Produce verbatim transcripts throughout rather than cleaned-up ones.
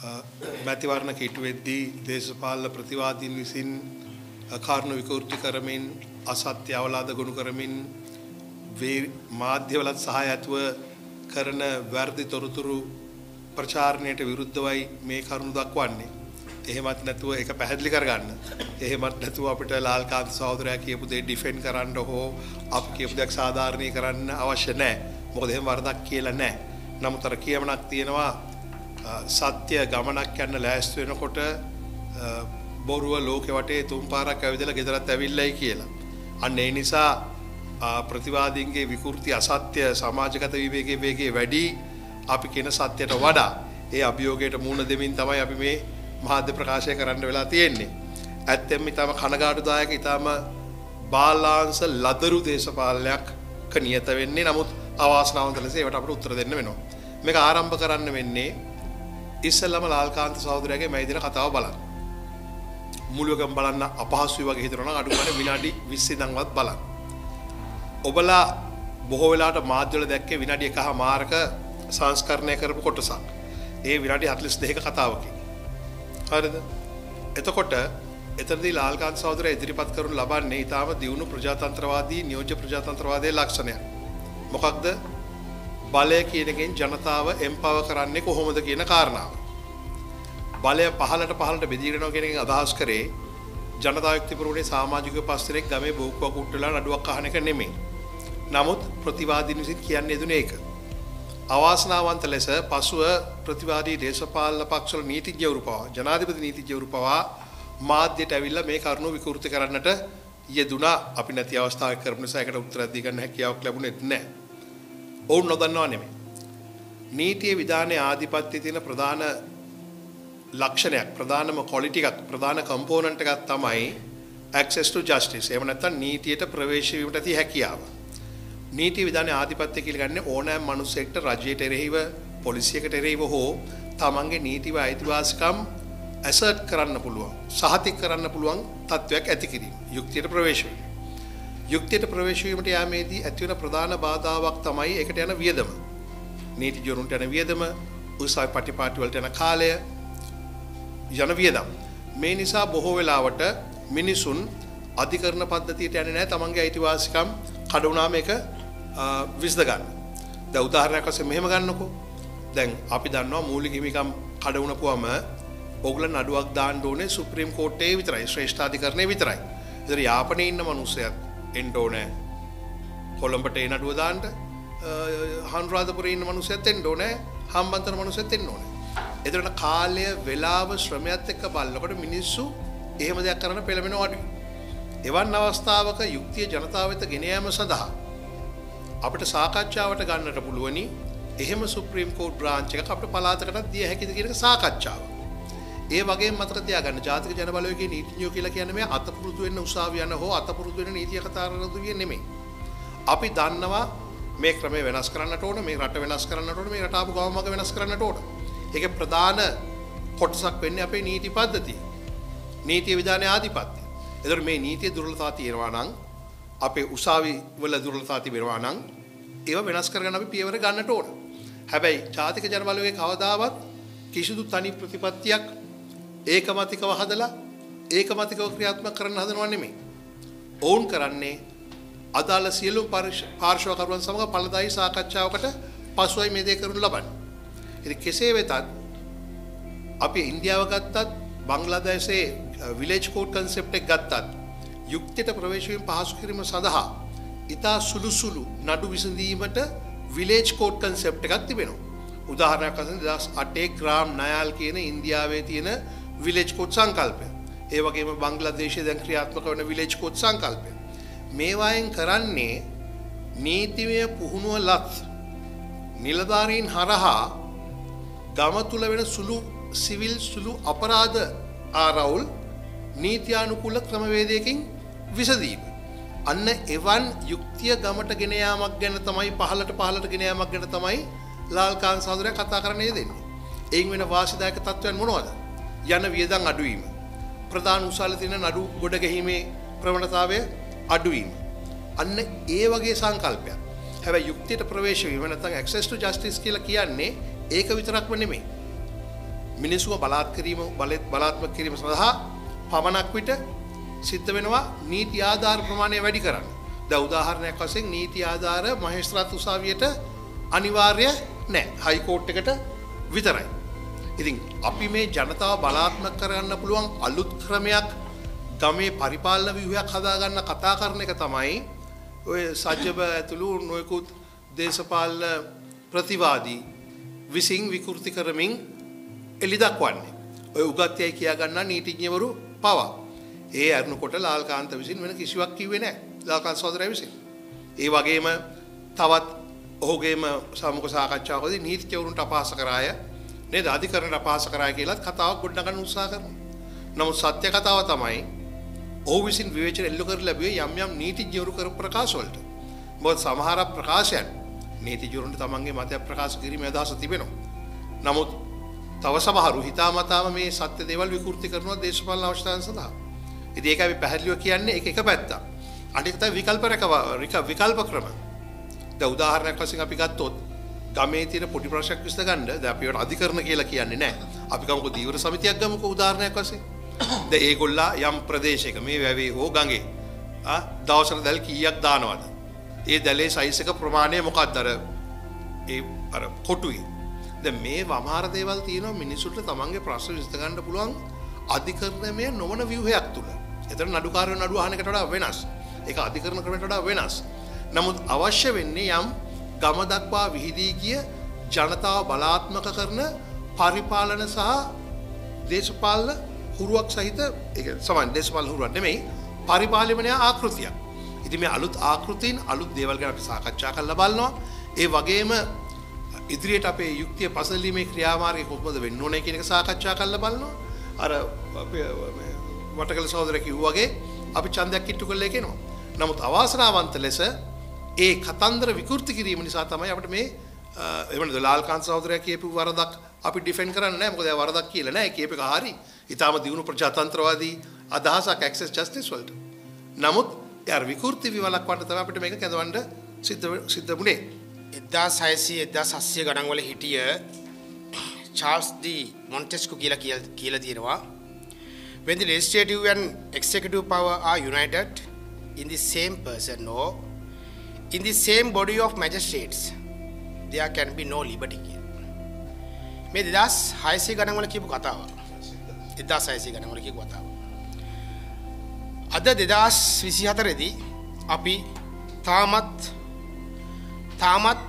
මැතිවරණ කිට්ටුවෙද්දී දේශපාලන ප්‍රතිවාදීන් විසින් කාරණා විකෘති කරමින් අසත්‍ය අවලාද ගොනු කරමින් මාධ්‍යවලත් සහාය ඇතුව කරන වැරදි තොරතුරු ප්‍රචාරණයට විරුද්ධවයි මේ කරුණු දක්වන්නේ. එහෙමත් නැතුව ඒක පැහැදිලි කරගන්න. එහෙමත් නැතුව අපිට ලාල්කාන්ත සහෝදරයා කියපු දේ ඩිෆෙන්ඩ් කරන්න හෝ අපි කියපු දේ සාධාරණීකරන්න අවශ්‍ය නැහැ. මොකද එහෙම වරදක් කියලා නැහැ. නමුත් අර කියමනක් තියෙනවා සත්‍ය ගමනක් යන්න ලෑස්ති වෙනකොට බොරුව ලෝකෙ වටේ තුන් පාරක් ඇවිදලා ගෙදරත් ඇවිල්ලායි කියලා. අන්න ඒ නිසා ප්‍රතිවාදීන්ගේ විකෘති අසත්‍ය සමාජගත විවේකයේ වේගයේ වැඩි අපි කියන සත්‍යයට වඩා ඒ අභියෝගයට මුහුණ දෙමින් තමයි අපි මේ මාධ්‍ය ප්‍රකාශය කරන්න වෙලා තියෙන්නේ. ඇත්තෙන්ම ඊටම කනගාටුදායක ඊටම බාලාංශ ලදරු දේශපාලනයක් කනියත වෙන්නේ. නමුත් අවාසනාවන්ත ලෙස ඒවට අපිට උත්තර දෙන්න වෙනවා. මේක ආරම්භ කරන්න වෙන්නේ ඉස්සෙල්ලාම ලාල්කාන්ත සහෝදරයාගේ මේ දින කතාව බලන්න. මුලුවකම බලන්න අපහසුයි වගේ හිතනවා නම් අඩු ගන්න විනාඩි විස්ස ඉඳන්වත් බලන්න. ඔබලා බොහෝ වෙලාවට මාධ්‍යවල දැක්කේ විනාඩි එකමාරක සංස්කරණය කරපු කොටසක්. ඒ විනාඩි හතළිස් දෙකක කතාවකින්. හරිද? එතකොට එතනදී ලාල්කාන්ත සහෝදරයා ඉදිරිපත් කරනු ලබන්නේ ඊටාම දියුණු ප්‍රජාතන්ත්‍රවාදී නියෝජ්‍ය ප්‍රජාතන්ත්‍රවාදයේ ලක්ෂණයක්. මොකක්ද? බලය කියන එකෙන් ජනතාව එම්පවර් කරන්නේ කොහොමද කියන කාරණාව. බලය පහලට පහලට බෙදීගෙන යනවා කියන එකෙන් අදහස් කරේ ජනතා යුක්ති පුරවුනේ සමාජික පස්තරෙක් ගමේ බෝක්කුවක් උට්ටලා නඩුවක් අහන එක නෙමෙයි. නමුත් ප්‍රතිවාදීන් විසින් කියන්නේ දුන්නේ ඒක. අවාසනාවන්ත ලෙස පසුව ප්‍රතිවාදී දේශපාලන පක්ෂවල නීතිඥවරු පවා ජනාධිපති නීතිඥවරු පවා මාධ්‍යට ඇවිල්ලා මේ කරුණු විකෘති කරන්නට යෙදුණා. අපි නැති අවස්ථාවක් කරපු නිසා ඒකට උත්තර දී ගන්න හැකියාවක් ලැබුණෙත් නැහැ. ඔවුන් නොදන්නවා නෙමෙයි. නීතියේ විධානයේ ආධිපත්‍යයේ තියෙන ප්‍රධාන ලක්ෂණයක් ප්‍රධානම ක්වොලිටි එකක් ප්‍රධාන කම්පෝනන්ට් එකක් තමයි access to justice. එහෙම නැත්නම් නීතියට ප්‍රවේශ වීමට ඇති හැකියාව. නීති විධානයේ ආධිපත්‍ය කියලා ගන්නේ ඕනෑම මිනිසෙක්ට රජයට එරෙහිව පොලිසියකට එරෙහිව හෝ තමන්ගේ නීතිව අයිතිවාසිකම් ඇසර්ට් කරන්න පුළුවන් සහතික කරන්න පුළුවන් තත්වයක් ඇති කිරීම. යුක්තියට ප්‍රවේශ වීම. යුක්තියට ප්‍රවේශ වීමට යාමේදී ඇති වෙන ප්‍රධාන බාධාවක් තමයි ඒකට යන වියදම. නීතිඥවරුන්ට යන වියදම, උසාවි පටිපාටි වලට යන කාලය යන වියදම්. මේ නිසා බොහෝ වෙලාවට මිනිසුන් අධිකරණ පද්ධතියට යන්නේ නැහැ තමන්ගේ අයිතිවාසිකම් කඩ වුණාම ඒක විසඳ ගන්න. දැන් උදාහරණයක් වශයෙන් මෙහෙම ගන්නකෝ. දැන් අපි දන්නවා මූලික හිමිකම් කඩ වුණපුවම ඕගොල්ලන් නඩුවක් දාන්න ඕනේ සුප්‍රීම කෝර්ටයේ විතරයි, ශ්‍රේෂ්ඨාධිකරණයේ විතරයි. ඒතර යාපනයේ ඉන්න මිනිස්සුත් එන්න ඕනේ කොළඹට ඒ නඩුව දාන්න, හනුරාධපුරේ ඉන්න මිනිස්සුත් එන්න ඕනේ, හම්බන්තොට මිනිස්සුත් එන්න ඕනේ. ඒතරන කාලය, වේලාව, ශ්‍රමයත් එක්ක බලනකොට මිනිස්සු එහෙම දෙයක් කරන්න පෙළඹෙනව අඩුයි. එවන් අවස්ථාවක යුක්තිය ජනතාව වෙත ගෙන යාම සඳහා අපිට සාකච්ඡාවට ගන්නට පුළුවනි. එහෙම සුප්‍රීම කෝර්ට් බ්‍රාන්ච් එකක් අපිට පළාතකටත් දිය හැකිද කියන එක සාකච්ඡාව. ඒ වගේම මතක තියාගන්න ජාතික ජනබලවේගයේ නීතිඥයෝ කියලා කියන්නේ මේ අතපුරුදු වෙන්න උසාවි යන හෝ අතපුරුදු වෙන නීතිය කතා කරන දුවිය නෙමෙයි. අපි දන්නවා මේ ක්‍රමය වෙනස් කරන්නට ඕන, මේ රට වෙනස් කරන්නට ඕන, මේ රට ආපු ගම මග වෙනස් කරන්නට ඕන. ඒකේ ප්‍රධාන කොටසක් වෙන්නේ අපේ නීති පද්ධතිය. නීතිය විධානයේ ආධිපත්‍ය. එතකොට මේ නීතිය දුර්වලතා තියෙනවා නම් අපේ උසාවි වල දුර්වලතා තිබෙනවා නම් ඒව වෙනස් කරගන්න අපි පියවර ගන්නට ඕන. හැබැයි ජාතික ජනබලවේගයේ කවදාවත් කිසිදු තනි ප්‍රතිපත්තියක් ඒකමතිකව හදලා ඒකමතිකව ක්‍රියාත්මක කරන්න හදනව නෙමෙයි. ඔවුන් කරන්නේ අදාළ සියලු පාර්ශ්වකරුවන් සමග පළදායි සාකච්ඡාවකට පසුවයි මේ දේ කරනු ලබන්නේ. ඉතින් කෙසේ වෙතත් අපි ඉන්දියාව ගත්තත් බංග්ලාදේශයේ විලේජ් කෝඩ් කන්සෙප්ට් එක ගත්තත් යුක්තියට ප්‍රවේශ වීම පහසු කිරීම සඳහා ඉතා සුළු සුළු නඩු විසඳීමට විලේජ් කෝඩ් කන්සෙප්ට් එකක් තිබෙනවා. උදාහරණයක් වශයෙන් දෙදාස් අටේ ග්‍රාම් නයාල් කියන ඉන්දියාවේ තියෙන විලේජ් කෝඩ් සංකල්පය. ඒ වගේම බංග්ලාදේශයේ දැන් ක්‍රියාත්මක වන විලේජ් කෝඩ් සංකල්පය. මේවායින් කරන්නේ නීතිමය පුහුණුව ලත් නිලධාරීන් හරහා ගම තුල වෙන සුළු සිවිල් සුළු අපරාධ ආරවුල් නීත්‍යානුකූල ක්‍රමවේදයකින් විසඳීම. අන්න එවන් යුක්තිය ගමට ගෙන යාමක් ගැන තමයි පහලට පහලට ගෙන යාමක් ගැන තමයි ලාල්කාන්ත සහෝදරයා කතා කරන්නේ දෙන්නේ. එයින් වෙන වාසිදායක තත්ත්වයන් මොනවද? යන වියදම් අඩුවීම. ප්‍රධාන උසාල තියෙන නඩු ගොඩ ගැහිමේ ප්‍රවණතාවය අඩුවීම. අන්න ඒ වගේ සංකල්පයක්. හැබැයි යුක්තියට ප්‍රවේශ වීම නැත්නම් access to justice කියලා කියන්නේ ඒක විතරක්ම නෙමෙයි. මිනිස්සුව බලාත් කිරීම බලාත්මක කිරීම සඳහා පමණක් විට සිද්ධ වෙනවා නීති ආධාර ප්‍රමාණය වැඩි කරන්න. දැන් උදාහරණයක් වශයෙන් නීති ආධාර මහේස්ත්‍රාත් උසාවියට අනිවාර්ය නැහැ. හයි කෝට් එකට විතරයි. ඉතින් අපි මේ ජනතාව බලාත්මක කරගන්න පුළුවන් අලුත් ක්‍රමයක් ගමේ පරිපාලන ව්‍යුහයක් හදාගන්න කතා කරන එක තමයි ඔය සජ්ජබ ඇතුළු නොයෙකුත් දේශපාලන ප්‍රතිවාදී විසින් විකෘති කරමින් එලි දක්වන්නේ. ඔය උගත්යයි කියා ගන්නා නීතිඥවරු පවා. ඒ අරුණකොට ලාල්කාන්ත විසින් වෙන කිසිවක් කිව්වේ නැහැ. ලාල්කාන්ත සහෝදරයා විසින්. ඒ වගේම තවත් ඔහුගේම සමුඛ සාකච්ඡාවකදී නීතිඥවරුන්ට අපහාස කරාය නේද? අධිකරණයට අපහාස කරාය කියලාත් කතාවක් ගොඩනගන්න උත්සාහ කරනවා. නමුත් සත්‍ය කතාව තමයි ඔහු විසින් විවේචන එල්ල කර ලැබුවේ යම් යම් නීතිඥවරු කරපු ප්‍රකාශ වලට. මොකද සමහර ප්‍රකාශයන් නීතිඥවරුන්ට තමන්ගේ මතය ප්‍රකාශ කිරීමේ අදහස තිබෙනවා. නමුත් තව සමහරු හිතාමතාම මේ සත්‍ය දේවල් විකෘති කරනවා දේශපාලන අවශ්‍යතාවයන් සඳහා. ඉතින් ඒක අපි පැහැදිලිව කියන්නේ ඒක එක පැත්තක්. අනිත් තමයි විකල්ප විකල්ප ක්‍රම. දැන් උදාහරණයක් වශයෙන් අපි ගත්තොත් ගමේ තියෙන පොඩි ප්‍රශ්නයක් විසඳගන්න දැන් අපි ඒකට අධිකරණ කියලා කියන්නේ නැහැ. අපි ගමුකෝ දීවර සමිතියක් ගමුකෝ උදාහරණයක් වශයෙන්. දැන් ඒගොල්ලා යම් ප්‍රදේශයක මේ වැවේ හෝ ගඟේ ආ දවසට දැල් කීයක් දානවද? ඒ දැලේ සයිස් එක ප්‍රමාණය මොකක්ද අර ඒ අර කොටුවේ. දැන් මේ වමාර දේවල් තියෙනවා මිනිසුන්ට තමන්ගේ ප්‍රශ්න විසඳගන්න පුළුවන් අධිකරණමය නොවන ව්‍යුහයක් තුල. එතන නඩුකාරයෝ නඩුව අහන එකට වඩා වෙනස්. ඒක අධිකරණ ක්‍රමයට වඩා වෙනස්. නමුත් අවශ්‍ය වෙන්නේ යම් ගම දක්වා විහිදී ගිය ජනතාව බලාත්මක කරන පරිපාලන සහ දේශපාලන හුරුවක් සහිත ඒක සමාන දේශපාලන හුරුවක් නෙමෙයි පරිපාලනීය ආකෘතියක්. ඉතින් මේ අලුත් ආකෘතීන් අලුත් දේවල් ගැන අපි සාකච්ඡා කරලා බලනවා. ඒ වගේම ඉදිරියට අපේ යුක්තිය පසළීමේ ක්‍රියාමාර්ගය කොහොමද වෙන්න ඕනේ කියන එක සාකච්ඡා කරලා බලනවා. අර අපේ වටකල සහෝදරයා කිව්වා වගේ අපි ඡන්දයක් කිට්ටු කරලා කියනවා. නමුත් අවාසනාවන්ත ලෙස ඒ කතන්දර විකෘති කිරීම නිසා තමයි අපිට මේ එවනද ලාල්කාන්ත සහෝදරයා කියපු වරදක් අපි ඩිෆෙන්ඩ් කරන්නේ නැහැ. මොකද ඒ වරදක් කියලා නැහැ. කියප එක හරි. ඊටාම දියුණු ප්‍රජාතන්ත්‍රවාදී අදහසක් ඇක්සස් ජස්ටිස් වලට. නමුත් යාර විකෘති විවලක් වන්ට තමයි අපිට මේක කැඳවන්න සිද්ධ සිද්ධ වුණේ. එක්දාස් හයසිය එක්දාස් හත්සිය ගණන් වල හිටිය චාල්ස් ඩි මොන්ටෙස්කු කියලා කියලා තියෙනවා when the legislative and executive power are united in the same person or in the same body of magistrates there can be no liberty කියලා. මේ දෙදාස් හයසිය ගණන් වල කියපු කතාව. එක්දාස් හයසිය ගණන් වල කියපු කතාව. අද දෙදාස් විසිහතර දී අපි තාමත් තාමත්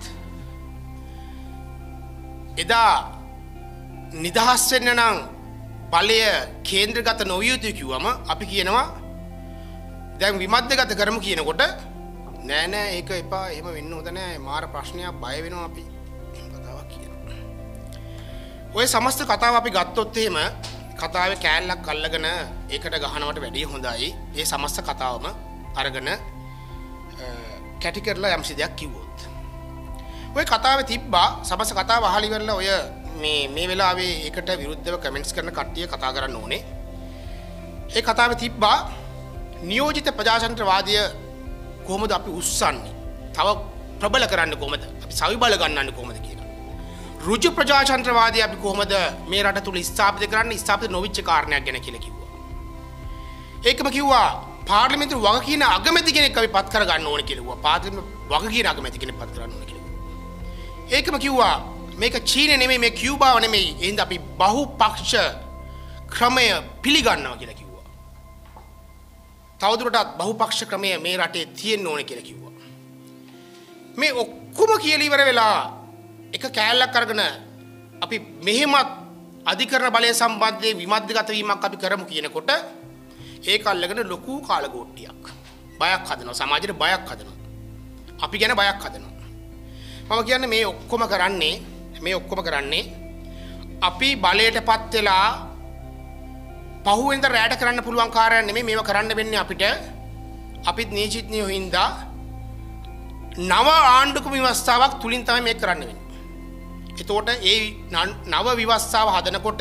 එදා නිදහස් වෙන්න නම් බලය කේන්ද්‍රගත නොවිය යුතුයි කිව්වම අපි කියනවා දැන් විමද්දගත කරමු කියනකොට නෑ නෑ ඒක එපා එහෙම වෙන්න හොඳ නෑ මාර ප්‍රශ්නයක් බය වෙනවා අපි එහෙම කතාවක් කියනවා. ඔය සමස්ත කතාව අපි ගත්තොත් එහෙම කතාවේ කෑල්ලක් අල්ලගෙන ඒකට ගහනවට වැඩිය හොඳයි ඒ සමස්ත කතාවම අරගෙන කැටි කරලා යම්සි දෙයක් කිව්වොත්. ඔය කතාවේ තිබ්බා සමස්ත කතාව අහලි වෙලා ඔය මේ මේ වෙලාවේ ඒකට විරුද්ධව කමෙන්ට්ස් කරන කට්ටිය කතා කරන්න ඕනේ. ඒ කතාවේ තිබ්බා නියෝජිත ප්‍රජාතන්ත්‍රවාදය කොහොමද අපි උස්සන්නේ? තව ප්‍රබල කරන්න කොහොමද? අපි සවිබල ගන්නන්නේ කොහොමද කියලා. ඍජු ප්‍රජාතන්ත්‍රවාදය අපි කොහොමද මේ රට තුල ස්ථාපිත කරන්නේ? ස්ථාපිත නොවිච්ච කාරණයක් ගැන කියලා කිව්වා. ඒකම කිව්වා පාර්ලිමේන්තු වගකීන අගමැති කෙනෙක් අපි පත් කර ගන්න ඕනේ කියලා කිව්වා. පාර්ලිමේන්තු වගකීන අගමැති කෙනෙක් පත් කරන්න ඕනේ කියලා. ඒකම කිව්වා මේක චීනය නෙමෙයි මේ කියුබාව නෙමෙයි. එහෙනම් අපි බහුපක්ෂ ක්‍රමය පිළිගන්නවා කියලා කිව්වා. තවදුරටත් බහුපක්ෂ ක්‍රමය මේ රටේ තියෙන්න ඕනේ කියලා කිව්වා. මේ ඔක්කොම කියලා ඉවර වෙලා එක කෑල්ලක් අරගෙන අපි මෙහෙමත් අධිකරණ බලය සම්බන්ධයෙන් විමද්දගත වීමක් අපි කරමු කියනකොට ඒක අල්ලගෙන ලොකු කාලගෝට්ටියක් බයක් හදනවා සමාජයට බයක් හදනවා අපි ගැන බයක් හදනවා. මම කියන්නේ මේ ඔක්කොම කරන්නේ මේ ඔක්කොම කරන්නේ අපි බලයටපත් වෙලා පහුවෙන්ද රැට කරන්න පුළුවන් කාර්යයක් නෙමෙයි මේව කරන්න වෙන්නේ අපිට අපිත් නීතිඥයෝ හින්දා නව ආණ්ඩුක්‍රම ව්‍යවස්ථාවක් තුලින් තමයි මේක කරන්න වෙන්නේ. එතකොට ඒ නව ව්‍යවස්ථාව හදනකොට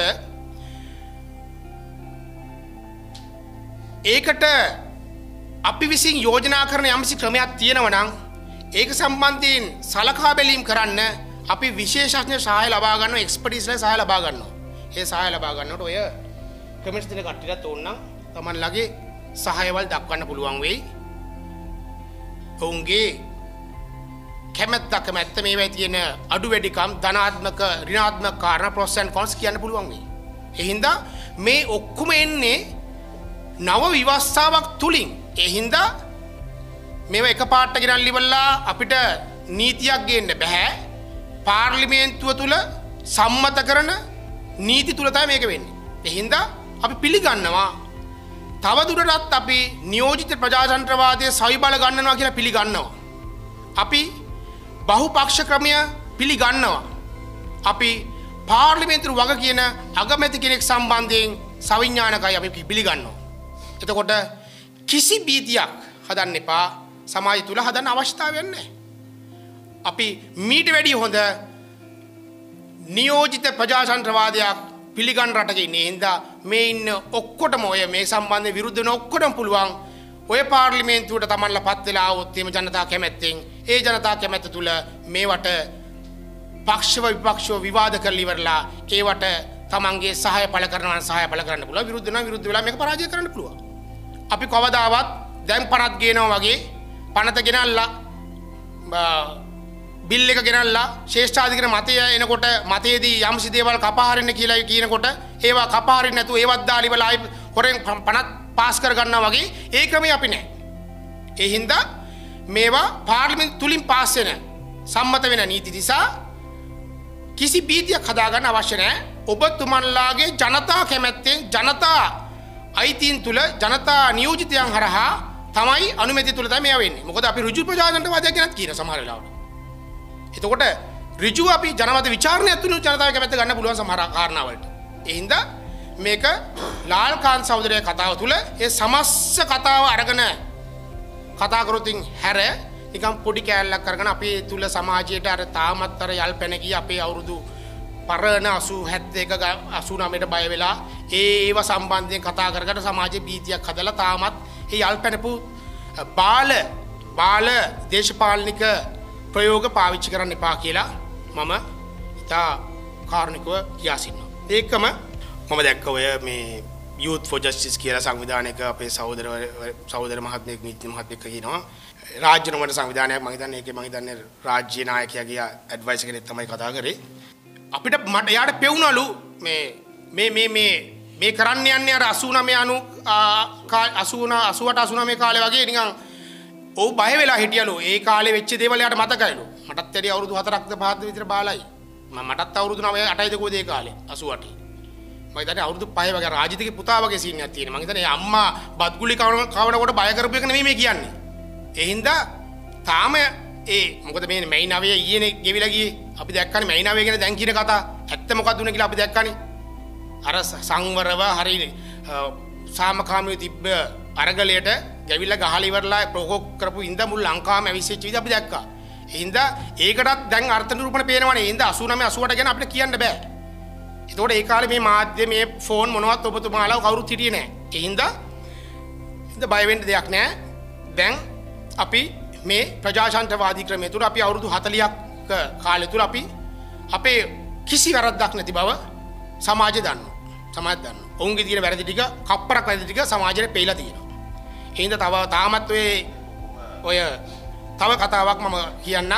ඒකට අපි විසින් යෝජනා කරන යම්සි ක්‍රමයක් තියෙනවා නම් ඒක සම්බන්ධයෙන් සලකා බැලීම් කරන්න අපි විශේෂඥ සහාය ලබා ගන්නවා එක්ස්පර්ටිස්ලා සහාය ලබා ගන්නවා. ඒ සහාය ලබා ගන්නකොට ඔය කමෙන්ට්ස් දෙන කට්ටියට ඕනනම් තමන්ලගේ සහායවල් දක්වන්න පුළුවන් වෙයි. ඔවුන්ගේ කැමැත්ත කැමැත්ත මේවා තියෙන අඩු වැඩිකම් ධනාත්මක ඍණාත්මක කාරණා ප්‍රොස් ඇන්ඩ් කොන්ස් කියන්න පුළුවන් වෙයි. ඒ හින්දා මේ ඔක්කොම එන්නේ නව විවස්ථාවක් තුලින්. ඒ හින්දා මේවා එකපාරට ගෙනල්ලි ඉවරලා අපිට නීතියක් ගේන්න බෑ. පාර්ලිමේන්තුව තුල සම්මත කරන නීති තුල තමයි මේක වෙන්නේ. ඒ හින්දා අපි පිළිගන්නවා තව දුරටත් අපි නියෝජිත ප්‍රජාතන්ත්‍රවාදයේ සවිබල ගන්නවා කියලා පිළිගන්නවා. අපි බහුපක්ෂ ක්‍රමය පිළිගන්නවා. අපි පාර්ලිමේන්තුව වග කියන අගමැති කෙනෙක් සම්බන්ධයෙන් සවිඥානිකයි අපි පිළිගන්නවා. එතකොට කිසි බීතියක් හදන්න එපා. සමාජය තුල හදන්න අවශ්‍යතාවයක් නැහැ. අපි මීට වැඩිය හොඳ නියෝජිත ප්‍රජාතන්ත්‍රවාදයක් පිළිගන්න රටක ඉන්නේ. හින්දා මේ ඉන්න ඔක්කොටම ඔය මේ සම්බන්ධ විරුද්ධ වෙන ඔක්කොටම පුළුවන් ඔය පාර්ලිමේන්තුවට තමන්ලා පත් වෙලා આવොත් එimhe ජනතා කැමැත්තෙන් ඒ ජනතා කැමැත්ත තුල මේවට පක්ෂව විපක්ෂව විවාද කරලා ඉවරලා ඒවට තමන්ගේ සහාය පළ කරනවා නම් සහාය පළ කරන්න පුළුවන්. විරුද්ධ වෙනවා විරුද්ධ වෙලා මේක පරාජය කරන්න පුළුවන්. අපි කවදාවත් දැන් පනත් ගේනවා වගේ පනත ගෙනල්ලා බිල් එක ගෙනල්ලා ශේෂ්ඨාධිකරණ මතය එනකොට මතයේදී යම්සි දේවල් කපාහරින්න කියලා කියනකොට ඒවා කපාහරින්න නැතුව ඒවත් දාලි වල ආයි හොරෙන් පනත් පාස් කර ගන්නවා වගේ ඒ ක්‍රමය අපි නැහැ. ඒ හින්දා මේවා පාර්ලිමේන්තු තුලින් පාස් වෙන සම්මත වෙන නීති නිසා කිසි බීතියක් හදාගන්න අවශ්‍ය නැහැ. ඔබතුමන්ලාගේ ජනතා කැමැත්තෙන් ජනතා අයිතීන් තුල ජනතා නියෝජිතයන් හරහා තමයි අනුමැතිය තුල තමයි මේවා වෙන්නේ. මොකද අපි ඍජු ප්‍රජාතන්ත්‍රවාදයක් ගැනත් කියන සමහර වෙලාවට. එතකොට ඍජුව අපි ජනමත විචාරණයක් තුලින් ජනතාව කැමැත්ත ගන්න පුළුවන් සමහර කාරණා වලට. ඒ හින්දා මේක ලාල්කාන්ත් සහෝදරයේ කතාව තුල ඒ සමස්ත කතාව අරගෙන කතා කරොතින් හැර නිකම් පොඩි කෑල්ලක් අරගෙන අපේ තුල සමාජයට අර තාමත් අර යල් පැන ගිය අපේ අවුරුදු පරණ අසූ හැත්තෑක අසූ නවයට බය වෙලා ඒව සම්බන්ධයෙන් කතා කරකට සමාජයේ බීතියක් හදලා තාමත් ඒ යල් පැනපු බාල බාල දේශපාලනික ප්‍රයෝග පාවිච්චි කරන්න එපා කියලා මම ඉතා කාරුණිකව කියා සිටිනවා. ඒකම මම දැක්ක ඔය මේ Youth for Justice කියලා සංවිධානයක අපේ සහෝදර සහෝදර මහත්මයෙක් නීති මහත්මයෙක් කියනවා. රාජ්‍ය නොවන සංවිධානයක් මම හිතන්නේ ඒකේ මම හිතන්නේ රාජ්‍ය නායකයාගේ ඇඩ්වයිස් කෙනෙක් තමයි කතා කරේ. අපිට මට යාට පෙවුනලු මේ මේ මේ මේ මේ කරන්න යන්නේ අර අසූ නවය අසූ අසූ අට අසූ නවය කාලේ වගේ නිකන් ඔව් බය වෙලා හිටියලු. ඒ කාලේ වෙච්ච දේවල් යාට මතකයිලු. මටත් වැඩි අවුරුදු හතරක්ද පහක්ද විතර බාලයි. මම මටත් අවුරුදු නවය අටයිද කොහොද ඒ කාලේ අසූ අටයි. මම හිතන්නේ අවුරුදු පහේ වගේ රාජිතගේ පුතා වගේ සීන් එකක් තියෙනවා. මම හිතන්නේ අම්මා බත්ගුලි කවනකොට බය කරපු එක නෙමෙයි මේ කියන්නේ. ඒ හින්දා තාම ඒ මොකද මේ මැයි නවය ඊයේනේ ගෙවිලා ගියේ. අපි දැක්කනේ මැයි නවය ගැන දැන් කියන කතා. ඇත්ත මොකක්ද උනේ කියලා අපි දැක්කනේ. අර සංවරව හරි සාමකාමීව තිබ්බ අරගලයට ගැවිලා ගහලා ඉවරලා ප්‍රොකෝක් කරපු හින්දා මුළු ලංකාවම ඇවිස්සෙච්ච විදිහ අපි දැක්කා. ඒ හින්දා ඒකටත් දැන් අර්ථ නිරූපණ පේනවනේ. ඒ හින්දා අසූ නවය අසූ අට ගැන අපිට කියන්න බෑ. ඒතකොට ඒ කාලේ මේ මාධ්‍ය මේ ෆෝන් මොනවත් ඔබතුමාලා කවුරුත් හිටියේ නෑ. ඒ හින්දා හින්දා බය වෙන්න දෙයක් නෑ. දැන් අපි මේ ප්‍රජාතන්ත්‍රවාදී ක්‍රමය තුල අපි අවුරුදු හතළිහක් කාලය තුල අපි අපේ කිසි වැරද්දක් නැති බව සමාජය දන්නවා. සමාජය දන්නවා. ඔවුන්ගේ තියෙන වැරදි ටික කප්පරක් වැරදි ටික සමාජයට පෙයිලා තියෙනවා. ඒ හින්දා තව තාමත් ඔය ඔය තව කතාවක් මම කියන්නම්.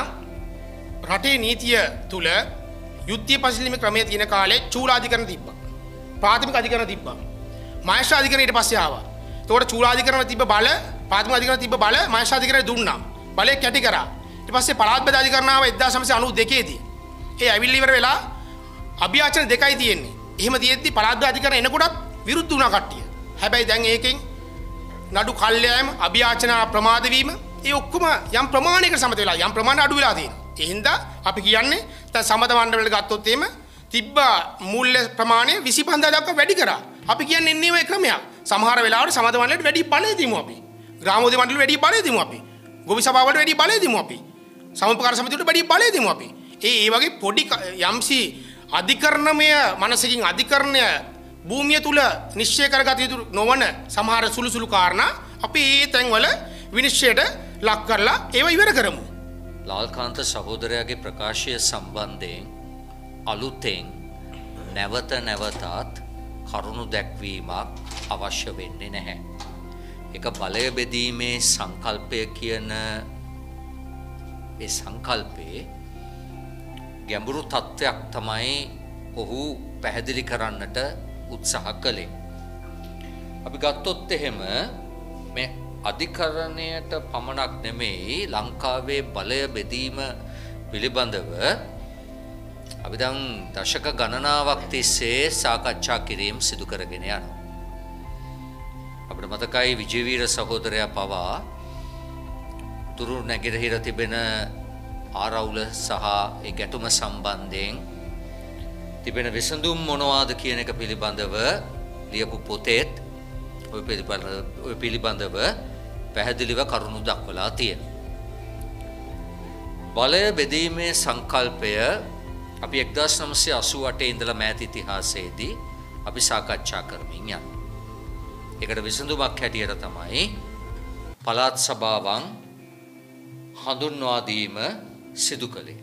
රටේ නීතිය තුල යුද්ධීය පරිශීලන ක්‍රමයේ තියෙන කාලේ චූලාධිකරණ තිබ්බා. ප්‍රාථමික අධිකරණ තිබ්බා. මහේස්ත්‍රාධිකරණ ඊට පස්සේ ආවා. ඒතකොට චූලාධිකරණ තිබ්බ බල ප්‍රාථමික අධිකරණ තිබ්බ බල මහේස්ත්‍රාධිකරණ දුන්නා. බලය කැටි කරා. ඊට පස්සේ පළාත් බෙද අධිකරණ ආව එක්දාස් නවසිය අනූදෙකේ දී. ඒ ඇවිල්ලි ඉවර වෙලා අභියාචන දෙකයි තියෙන්නේ. එහෙම තියෙද්දි පළාත් බෙද අධිකරණ එනකොටත් විරුද්ධ වුණා කට්ටිය. හැබැයි දැන් ඒකෙන් නඩු කල්යෑම අභියාචන ප්‍රමාද වීම ඒ ඔක්කොම යම් ප්‍රමාණයකට සමත වෙලා යම් ප්‍රමාණයක් අඩු වෙලා තියෙනවා. ඒ හින්දා අපි කියන්නේ දැන් සමත මණ්ඩලවල ගත්තොත් එහෙම තිබ්බ මූල්‍ය ප්‍රමාණය විසිපන්දා දක්වා වැඩි කරා. අපි කියන්නේ එන්නේ ඔය ක්‍රමයක්. සමහර වෙලාවට සමත මණ්ඩලයට වැඩි බලය දීමු අපි. ග්‍රාමෝදය මණ්ඩලයට වැඩි බලය දීමු අපි. ගොවි සභාවට වැඩි බලය දීමු අපි. සමුපකාර සමිතියට වැඩි බලය දීමු අපි. ඒ ඒ වගේ පොඩි යම්සි අධිකරණමය මනසකින් අධිකරණය භූමිය තුල නිශ්චය කරගත යුතු නොවන සමහර සුළු සුළු කාරණා අපි ඒ තැන්වල විනිශ්චයට ලක් කරලා ඒව ඉවර කරමු. ලාල්කාන්ත සහෝදරයාගේ ප්‍රකාශය සම්බන්ධයෙන් අලුතෙන් නැවත නැවතත් කරුණු දැක්වීමක් අවශ්‍ය වෙන්නේ නැහැ. ඒක බලය බෙදීමේ සංකල්පය කියන ඒ සංකල්පේ ගැඹුරු තත්ත්වයක් තමයි ඔහු පැහැදිලි කරන්නට උත්සාහ කළේ. අපි ගත්තොත් එහෙම මේ අධිකරණයට පමණක් නෙමෙයි ලංකාවේ බලය බෙදීම පිළිබඳව අපි දැන් දශක ගණනාවක් තිස්සේ සාකච්ඡා කිරීම සිදු කරගෙන යනවා. අපිට මතකයි විජේවීර සහෝදරයා පවා තුරු නැගෙනහිර තිබෙන ආරවුල සහ ඒ ගැටුම සම්බන්ධයෙන් තිබෙන විසඳුම් මොනවාද කියන එක පිළිබඳව ලියපු පොතේත් ඔය පිළිබඳව ඔය පිළිබඳව පැහැදිලිව කරුණු දක්වලා තියෙනවා. බලය බෙදීමේ සංකල්පය අපි එක්දාස් නවසිය අසූ අටේ ඉඳලා මෑත ඉතිහාසයේදී අපි සාකච්ඡා කරමින් යනවා. ඒකට විසඳුමක් හැටියට තමයි පළාත් සභාවන් හඳුන්වා දීම සිදු කළේ.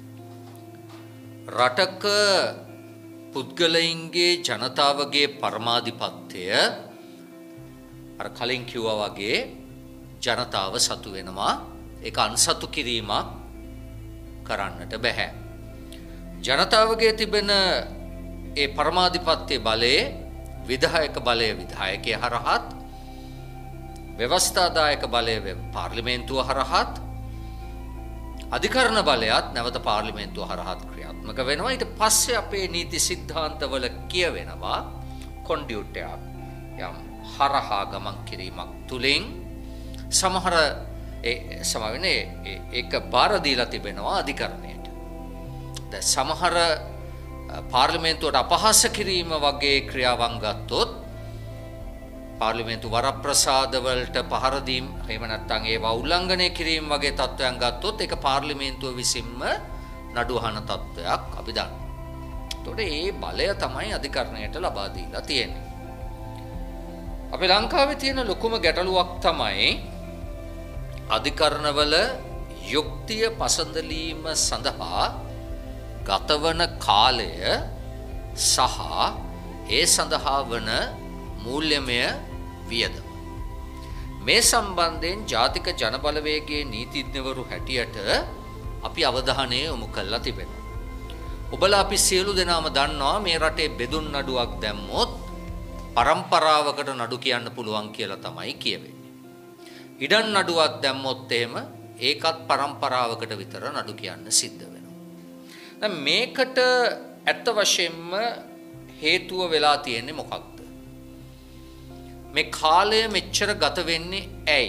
රටක පුද්ගලයින්ගේ ජනතාවගේ පරමාධිපත්‍යය අර කලින් කිව්වා වගේ ජනතාව සතු වෙනවා. ඒක අන්සතු කිරීමක් කරන්නට බෑ. ජනතාවගේ තිබෙන ඒ පරමාධිපත්‍ය බලයේ විධායක බලය විධායකයා හරහත් ව්‍යවස්ථාදායක බලය පාර්ලිමේන්තුව හරහත් අධිකරණ බලයත් නැවත පාර්ලිමේන්තුව හරහත් ක්‍රියාත්මක වෙනවා. ඊට පස්සේ අපේ නීති සිද්ධාන්තවල කියවෙනවා කොන්ඩියුටයක් යම් හරහා ගමන් කිරීමක් තුලින් සමහර ඒ සමවෙන්නේ ඒක බාර දීලා තිබෙනවා අධිකරණයට. දැන් සමහර පාර්ලිමේන්තුවට අපහාස කිරීම වගේ ක්‍රියාවන් ගත්තොත් පාර්ලිමේන්තු වරප්‍රසාද වලට පහර දීම එහෙම නැත්නම් ඒවා උල්ලංඝනය කිරීම වගේ තත්ත්වයන් ගත්තොත් ඒක පාර්ලිමේන්තුව විසින්ම නඩු අහන තත්ත්වයක් අපි දන්නවා. ඒතකොට මේ බලය තමයි අධිකරණයට ලබා දීලා තියෙන්නේ. අපේ ලංකාවේ තියෙන ලොකුම ගැටලුවක් තමයි අධිකරණවල යුක්තිය පසඳලීම සඳහා ගතවන කාලය සහ ඒ සඳහා වන මූල්‍යමය වියදම. මේ සම්බන්ධයෙන් ජාතික ජනබලවේගයේ නීතිඥවරු හැටියට අපි අවධානය යොමු කළා තිබෙනවා. ඔබලා අපි සියලු දෙනාම දන්නවා මේ රටේ බෙදුම් නඩුවක් දැම්මොත් පරම්පරාවකට නඩු කියන්න පුළුවන් කියලා තමයි කියවෙන්නේ. ඉඩම් නඩුවක් දැම්මොත් එහෙම ඒකත් පරම්පරාවකට විතර නඩු කියන්න සිද්ධ වෙනවා. දැන් මේකට ඇත්ත වශයෙන්ම හේතුව වෙලා තියෙන්නේ මොකක්ද? මේ කාලය මෙච්චර ගත වෙන්නේ ඇයි?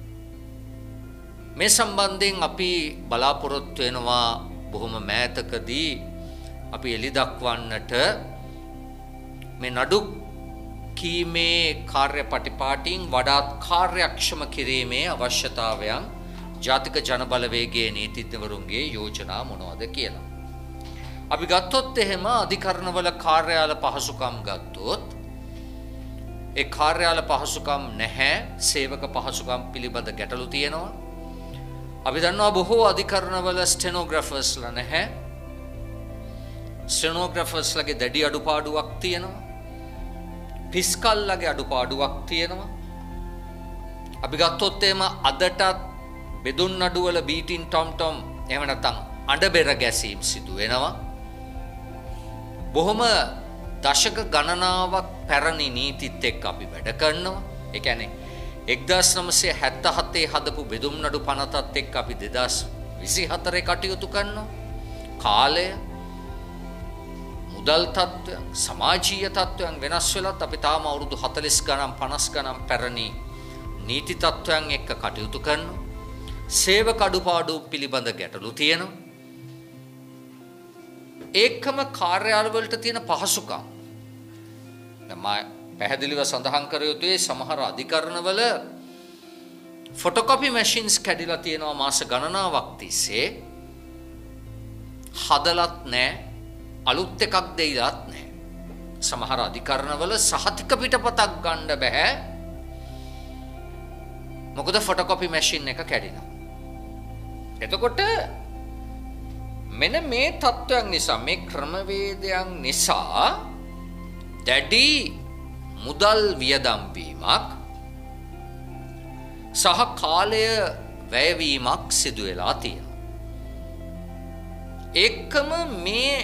මේ සම්බන්ධයෙන් අපි බලාපොරොත්තු වෙනවා බොහොම මෑතකදී අපි එලි දක්වන්නට මේ නඩු කීමේ කාර්යපටිපාටින් වඩාත් කාර්යක්ෂම කිරීමේ අවශ්‍යතාවයන් ජාතික ජනබලවේගයේ නීතිඥවරුන්ගේ යෝජනා මොනවද කියලා. අපි ගත්තොත් එහෙම අධිකරණවල කාර්යාල පහසුකම් ගත්තොත් ඒ කාර්යාල පහසුකම් නැහැ, සේවක පහසුකම් පිළිබඳ ගැටලු තියෙනවා. අපි දන්නවා බොහෝ අධිකරණවල ස්ටෙනෝග්‍රැෆර්ස්ලා නැහැ. ස්ටෙනෝග්‍රැෆර්ස්ලාගේ දැඩි අඩුපාඩුවක් තියෙනවා. පිස්කල්ලාගේ අඩුපාඩුවක් තියෙනවා. අපි ගත්තොත් එහෙම අදටත් බෙදුම් නඩුවල බීටින් ටොම් ටොම් එහෙම නැත්නම් අඬබෙර ගැසීම් සිදු වෙනවා. බොහොම දශක ගණනාවක් පැරණි නීතිත් එක්ක අපි වැඩ කරනවා. ඒ කියන්නේ එක්දාස් නවසිය හැත්තෑ හදපු බෙදුම් නඩු පනතත් එක්ක අපි දෙදාස් විසි හතරේ කටයුතු කරනවා. කාලය, මුදල් තත්ත්වයන්, සමාජීය තත්ත්වයන් වෙනස් වෙලත් අපි තාම අවුරුදු හතළිස් ගණන් පනස් ගණන් පැරණි නීති තත්ත්වයන් එක්ක කටයුතු කරනවා. සේවක අඩුපාඩු පිළිබඳ ගැටලු තියෙනවා. ඒකම කාර්යාලවලට තියෙන පහසුකම් මම පැහැදිලිව සඳහන් කර යුතුයි. සමහර අධිකරණවල ෆොටෝකොපි මැෂින්ස් කැඩිලා තියෙනවා මාස ගණනාවක් තිස්සේ. හදලත් නැහැ, අලුත් එකක් දෙයිලත් නැහැ. සමහර අධිකරණවල සහතික පිටපතක් ගන්න බෑ. මොකද ෆොටෝකොපි මැෂින් එක කැඩිලා. එතකොට මෙන්න මේ තත්ත්වයන් නිසා මේ ක්‍රමවේදයන් නිසා දැඩි මුදල් වියදම් වීමක් සහ කාලය වැයවීමක් සිදු වෙලා තියෙනවා. එකම මේ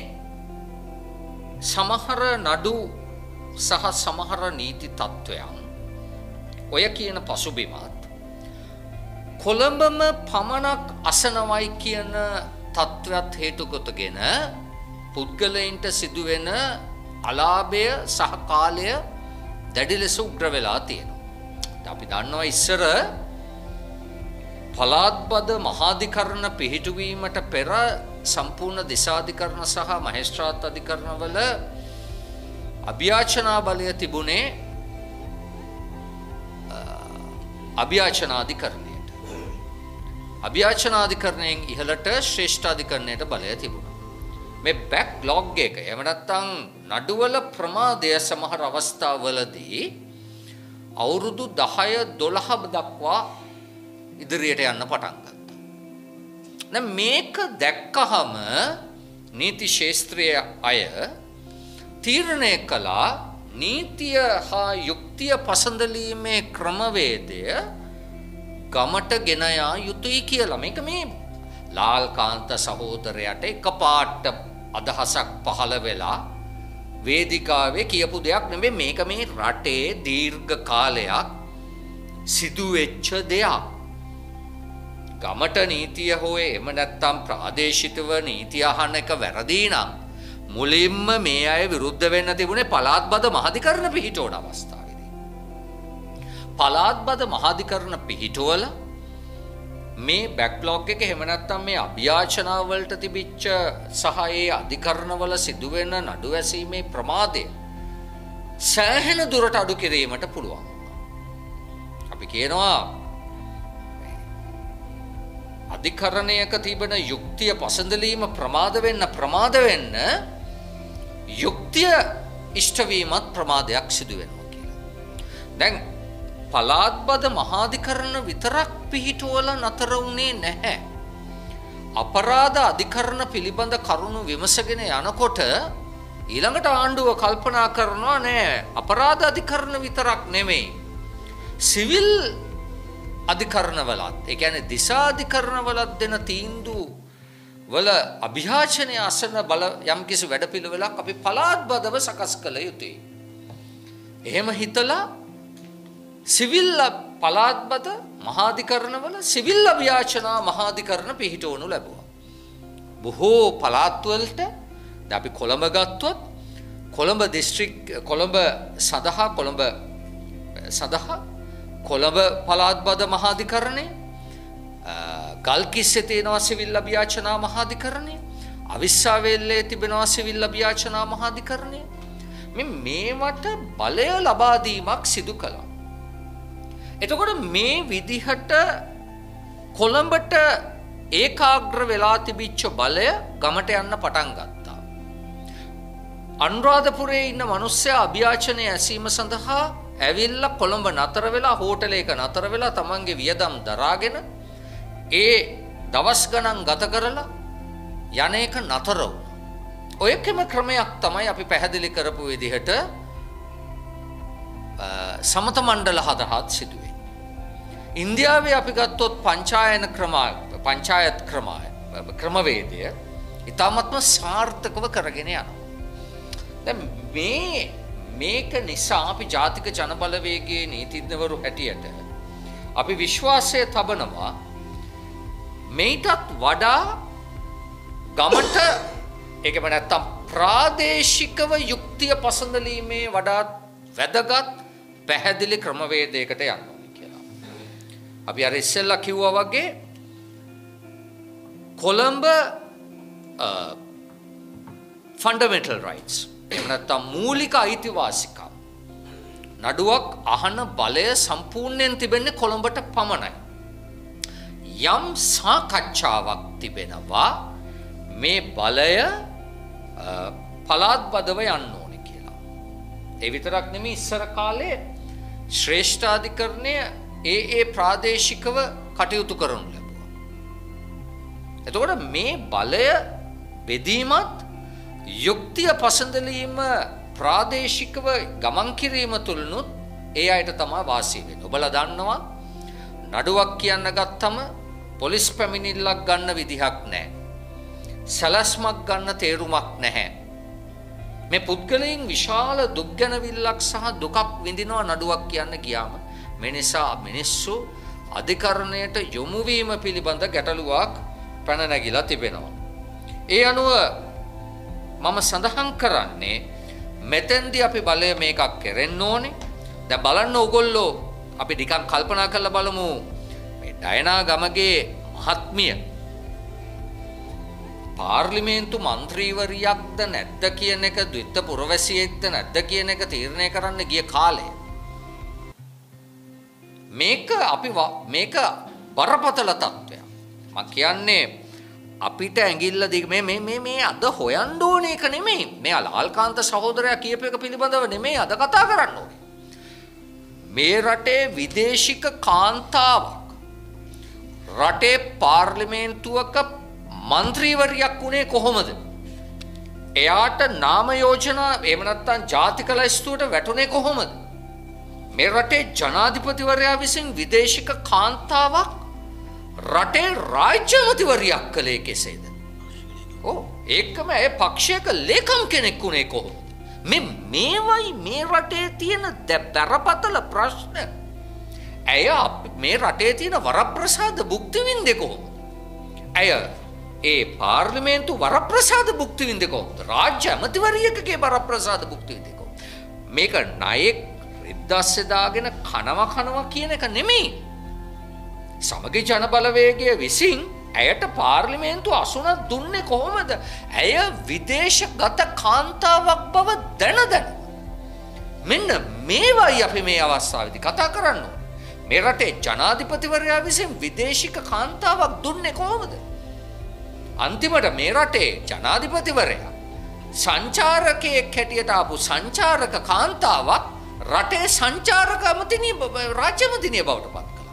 සමහර නඩු සහ සමහර නීති තත්ත්වයන් ඔය කියන පසුබිමත් කොළඹම පමණක් අසනවයි කියන තත්ත්වයක් හේතු කොටගෙන පුද්ගලයන්ට සිදුවෙන අලාභය සහ කාලය දැඩි ලෙස උග්‍ර වෙලා තියෙනවා. අපි දන්නවා ඉස්සර පළාත්බද මහාධිකරණ පිහිටුවීමට පෙර සම්පූර්ණ දිසාධිකරණ සහ මහේස්ත්‍රාත් අධිකරණවල අභියාචනා බලය තිබුණේ අභියාචනාධිකරණයට. අභියාචනාධිකරණයෙන් ඉහළට ශ්‍රේෂ්ඨාධිකරණයට බලය තිබුණා. මේ බැක්ලොග් එක එහෙම නැත්නම් නඩුවල ප්‍රමාදය සමහර අවස්ථාවලදී අවුරුදු දහය දොළහ දක්වා ඉදිරියට යන්න පටන් ගත්තා. දැන් මේක දැක්කහම නීති ශාස්ත්‍රීය අය තීරණය කළා නීතිය හා යුක්තිය පසඳලීමේ ක්‍රමවේදය ගමට ගෙන යා යුතුයි කියලා. මේක මේ ලාල්කාන්ත සහෝදරයට එකපාරට අදහසක් පහළ වෙලා වේදිකාවේ කියපු දෙයක් නෙමෙයි. මේක මේ රටේ දීර්ඝ කාලයක් සිදු වෙච්ච දෙයක්. ගමට නීතිය හෝ එහෙම නැත්නම් ප්‍රාදේශිකව නීතිය අහන්න එක වැරදි නම් මුලින්ම මේ අය විරුද්ධ වෙන්න තිබුණේ පළාත්බද මහාධිකරණ පිහිටවන අවස්ථාවේදී. පළාත්බද මහාධිකරණ පිහිටවල මේ බැක්ලොග් එක එහෙම නැත්නම් මේ අභියාචනා වලට තිබිච්ච සහ ඒ අධිකරණවල සිදුවෙන නඩු ඇසීමේ ප්‍රමාදය සෑහෙන දුරට අඩු කිරීමට පුළුවන්. අපි කියනවා අධිකරණයක තිබෙන යුක්තිය පසඳලීම ප්‍රමාද වෙන්න ප්‍රමාද වෙන්න යුක්තිය ඉෂ්ට වීමත් ප්‍රමාදයක් සිදු වෙනවා කියලා. දැන් පළාත්බද මහාධිකරණ විතරක් පිහිටුවල නතර වුණේ නැහැ. අපරාධ අධිකරණ පිළිබඳ කරුණු විමසගෙන යනකොට ඊළඟට ආණ්ඩුව කල්පනා කරනවා නෑ අපරාධ අධිකරණ විතරක් නෙමෙයි සිවිල් අධිකරණවලත් ඒ කියන්නේ දිසා අධිකරණවලත් දෙන තීන්දුව වල අභියාචනය අසන බල යම්කිසි වැඩපිළිවෙලක් අපි පළාත්බදව සකස් කළ යුතුයි. එහෙම හිතලා සිවිල් පළාත්බද මහාධිකරණවල සිවිල් අභියාචනා මහාධිකරණ පිහිටවනු ලැබුවා. බොහෝ පළාත්වලට දැන් අපි කොළඹ ගත්තොත් කොළඹ දිස්ත්‍රික් කොළඹ සදහා කොළඹ සදහා කොළඹ පළාත්බද මහාධිකරණය ගල්කිස්සේ තියෙනවා සිවිල් අභියාචනා මහාධිකරණය අවිස්සාවේල්ලේ තිබෙනවා සිවිල් අභියාචනා මහාධිකරණය මේ මේවට බලය ලබා දීමක් සිදු කළා. එතකොට මේ විදිහට කොළඹට ඒකාග්‍ර වෙලා තිබිච්ච බලය ගමට යන්න පටන් ගත්තා. අනුරාධපුරයේ ඉන්න මිනිස්සයා අභියාචනය ඇසීම සඳහා ඇවිල්ලා කොළඹ නතර වෙලා හෝටලයක නතර වෙලා තමන්ගේ වියදම් දරාගෙන ඒ දවස් ගණන් ගත කරලා යන එක නතර වුණා. ඔයකම ක්‍රමයක් තමයි අපි පැහැදිලි කරපු විදිහට සමත මණ්ඩල හදහත් සිදුවේ. ඉන්දියාවේ අපි ගත්තොත් පංචායන ක්‍රම පංචායත් ක්‍රමය ක්‍රමවේදය ඉතාමත්ම සාර්ථකව කරගෙන යනවා. දැන් මේ මේක නිසා අපි ජාතික ජනබලවේගයේ නීතිඥවරු හැටියට අපි විශ්වාසය තබනවා මේටත් වඩා ගමට ඒකම නැත්තම් ප්‍රාදේශිකව යුක්තිය පසඳලීමේ වඩා වැදගත් පැහැදිලි ක්‍රමවේදයකට යන්න ඕනේ කියලා. අපි අර ඉස්සෙල්ලා කිව්වා වගේ කොළඹ ෆන්ඩමෙන්ටල් රයිට්ස් එහෙම නැත්නම් මූලික අයිතිවාසිකම් නඩුවක් අහන බලය සම්පූර්ණයෙන් තිබෙන්නේ කොළඹට පමණයි. යම් සාකච්ඡාවක් තිබෙනවා මේ බලය පළාත්බදව යන්න ඕනේ කියලා. ඒ විතරක් නෙමෙයි ඉස්සර කාලේ ශ්‍රේෂ්ඨාධිකරණය ඒ ඒ ප්‍රාදේශිකව කටයුතු කරනු ලැබුවා. එතකොට මේ බලය බෙදීමත් යුක්තිය පසඳලීම ප්‍රාදේශිකව ගමන් කිරීම තුලනුත් ඒ අයට තමයි වාසිය වෙන්නේ. ඔබලා දන්නවා නඩුවක් කියන්න ගත්තම පොලිස් පැමිණිල්ලක් ගන්න විදිහක් නැහැ. සැලැස්මක් ගන්න තේරුමක් නැහැ. මේ පුද්ගලයන් විශාල දුක් ගැනවිල්ලක් සහ දුකක් විඳිනවා නඩුවක් කියන්න ගියාම. මේ නිසා මිනිස්සු අධිකරණයට යොමු වීම පිළිබඳ ගැටලුවක් පැන නැගිලා තිබෙනවා. ඒ අනුව මම සඳහන් කරන්නේ මෙතෙන්දී අපි බලය මේකක් කරෙන්න ඕනේ. දැන් බලන්න ඕගොල්ලෝ අපි නිකන් කල්පනා කරලා බලමු මේ ඩයනා ගමගේ මහත්මිය පාර්ලිමේන්තු මන්ත්‍රීවරියක්ද නැද්ද කියන එක ද්විත්ව පුරවැසියෙක්ද නැද්ද කියන එක තීරණය කරන්න ගිය කාලේ මේක අපි මේක බරපතල තත්ත්වයක්. මම කියන්නේ අපිට ඇඟිල්ල දිග මේ මේ මේ මේ අද හොයන්න ඕන එක නෙමෙයි. මෙයා ලාල්කාන්ත සහෝදරයා කියපු එක පිළිබඳව නෙමෙයි අද කතා කරන්න ඕනේ. මේ රටේ විදේශික කාන්තාවක් රටේ පාර්ලිමේන්තුවක මන්ත්‍රීවරියක් වුණේ කොහොමද? එයාට නාම යෝජනා එහෙම නැත්නම් ජාතික ලැයිස්තුවට වැටුනේ කොහොමද? මේ රටේ ජනාධිපතිවරයා විසින් විදේශික කාන්තාවක් රටේ රාජ්‍යමතිවරියක් කළේ කෙසේද? ඔව් ඒකම ඒ පක්ෂයක ලේකම් කෙනෙක් වුණේ කොහොමද? මේ මේවයි මේ රටේ තියෙන බරපතල ප්‍රශ්න. ඇය මේ රටේ තියෙන වරප්‍රසාද භුක්ති විඳින්නේ කොහොමද? ඇය ඒ පාර්ලිමේන්තු වරප්‍රසාද භුක්ති විඳින්නේ කොහොමද? රාජ්‍ය ඇමතිවරියකගේ වරප්‍රසාද භුක්ති විඳින්නේ කොහොමද? මේක ණයෙක් රිද්දස්සේ දාගෙන කනවා කනවා කියන එක නෙමෙයි. සමගි ජන බලවේගය විසින් ඇයට පාර්ලිමේන්තු අසුනක් දුන්නේ කොහොමද? ඇය විදේශගත කාන්තාවක් බව දැන දැන. මෙන්න මේවයි අපි මේ අවස්ථාවේදී කතා කරන්න ඕනේ. මේ රටේ ජනාධිපතිවරයා විසින් විදේශික කාන්තාවක් දුන්නේ කොහොමද? අන්තිමට මේ රටේ ජනාධිපතිවරයා සංචාරකයෙක් හැටියට ආපු සංචාරක කාන්තාවක් රටේ සංචාරක අමතිනිය රාජ්‍යමතිනිය බවට පත් කළා.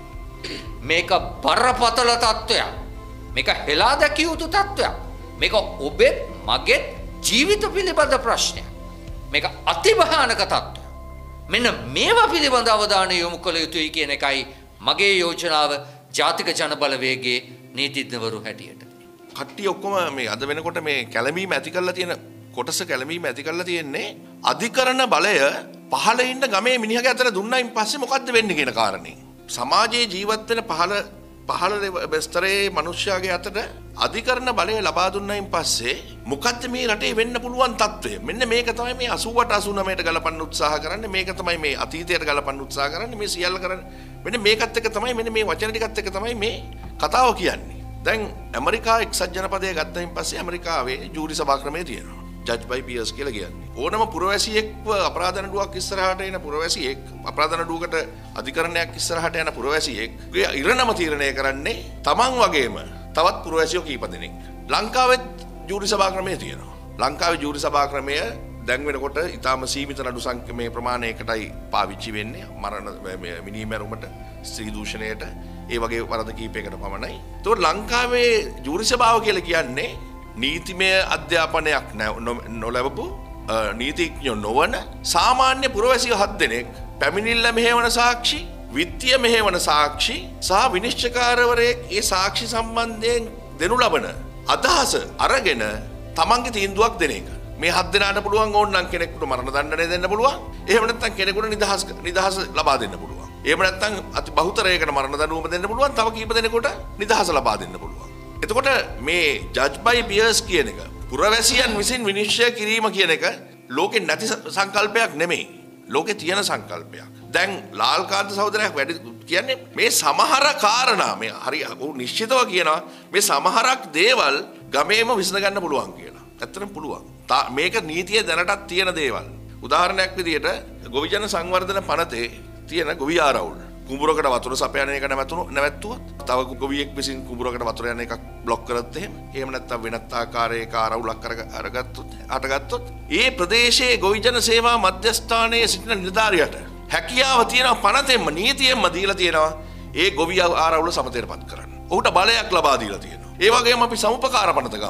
මේක බරපතල තත්ත්වයක්. මේක හෙලා දැකිය යුතු තත්ත්වයක්. මේක ඔබේ මගේ ජීවිත පිළිබඳ ප්‍රශ්නයක්. මේක අතිභයානක තත්ත්වයක්. මෙන්න මේවා පිළිබඳ අවධානය යොමු කළ යුතුයි කියන එකයි මගේ යෝජනාව ජාතික ජන බලවේගයේ නීතිඥවරු හැටියට. කට්ටිය ඔක්කොම මේ අද වෙනකොට මේ කැළඹීම ඇති කරලා තියෙන කොටස කැළඹීම ඇති කරලා තියෙන්නේ අධිකරණ බලය පහළ ඉන්න ගමේ මිනිහගේ අතර දුන්නයින් පස්සේ මොකද්ද වෙන්නේ කියන කාරණේ. සමාජයේ ජීවත් වෙන පහළ පහළ ස්තරයේ මිනිස්යාගේ අතට අධිකරණ බලය ලබා දුන්නයින් පස්සේ මොකද්ද මේ රටේ වෙන්න පුළුවන් තත්ත්වය? මෙන්න මේක තමයි මේ අසූවට අසූනවයට ගලපන්න උත්සාහ කරන්නේ. මේක තමයි මේ අතීතයට ගලපන්න උත්සාහ කරන්නේ. මේ සියල්ල කරන්නේ. මෙන්න මේකත් එක්ක තමයි මෙන්න මේ වචන ටිකත් එක්ක තමයි මේ කතාව කියන්නේ. දැන් ඇමරිකා එක්සත් ජනපදය ගත්තයින් පස්සේ ඇමරිකාවේ ජූරි සභා ක්‍රමය තියෙනවා. ජජ් බයි පියර්ස් කියලා කියන්නේ. ඕනම පුරවැසියෙක්ව අපරාධ නඩුවක් ඉස්සරහට එන පුරවැසියෙක් අපරාධ නඩුවකට අධිකරණයක් ඉස්සරහට යන පුරවැසියෙක්ගේ ඉරණම තීරණය කරන්නේ තමන් වගේම තවත් පුරවැසියෝ කීප දෙනෙක්. ලංකාවෙත් ජූරි සභා ක්‍රමය තියෙනවා. ලංකාවේ ජූරි සභා ක්‍රමය දැන් වෙනකොට ඊටාම සීමිත නඩු සංඛ්‍යාමේ ප්‍රමාණයකටයි පාවිච්චි වෙන්නේ. මරණ මිනීමැරුමට, ස්ත්‍රී දූෂණයට, ඒ වගේ වරද කීපයකට පමණයි. ඒතකොට ලංකාවේ ජූරි සභාව කියලා කියන්නේ නීතිමය අධ්‍යාපනයක් නොලැබපු නීතිඥයෝ නොවන සාමාන්‍ය පුරවැසියෝ හත් දෙනෙක් පැමිණිල්ල මෙහෙවන සාක්ෂි, විත්තිය මෙහෙවන සාක්ෂි සහ විනිශ්චයකාරවරයෙක් ඒ සාක්ෂි සම්බන්ධයෙන් දෙනු ලබන අදහස අරගෙන තමන්ගේ තීන්දුවක් දෙන එක. මේ හත් දෙනාට පුළුවන් ඕනනම් කෙනෙකුට මරණ දඬුවම දෙන්න පුළුවන්. එහෙම නැත්නම් කෙනෙකුට නිදහස් නිදහස ලබා දෙන්න පුළුවන්. එහෙම නැත්නම් අති බහුතරයකට මරණ දඬුවම දෙන්න පුළුවන්. තව කීප දෙනෙකුට නිදහස ලබා දෙන්න පුළුවන්. එතකොට මේ ජජ් බයි පියර්ස් කියන එක පුරවැසියන් විසින් විනිශ්චය කිරීම කියන එක ලෝකෙ නැති සංකල්පයක් නෙමෙයි. ලෝකෙ තියෙන සංකල්පයක්. දැන් ලාල්කාන්ත සහෝදරයා වැඩි කියන්නේ මේ සමහර කාරණා මේ හරි නිශ්චිතව කියනවා මේ සමහරක් දේවල් ගමේම විසඳ ගන්න පුළුවන් කියලා. ඇත්තටම පුළුවන්. මේක නීතියේ දැනටත් තියෙන දේවල්. උදාහරණයක් විදිහට ගොවිජන සංවර්ධන පනතේ තියෙන ගොවි ආරවුල් කුඹුරකට වතුර සපයන එක නැවතුණු නැවැත්තුවොත් තව ගොවියෙක් විසින් කුඹුරකට වතුර යන එකක් બ્લોක් කරත් එහෙම එහෙම නැත්නම් වෙනත් ආකාරයක ආරවුලක් අරගත්තොත් අටගත්තොත් ඒ ප්‍රදේශයේ ගොවිජන සේවා මධ්‍යස්ථානයේ සිටින නිලධාරියට හැකියාව තියෙනවා පනතෙන්ම නීතියෙන්ම දීලා තියෙනවා ඒ ගොවි ආරවුල සමතේටපත් කරන්න. ඔහුට බලයක් ලබා දීලා තියෙනවා. ඒ වගේම අපි සමුපකාර පනත ගමු.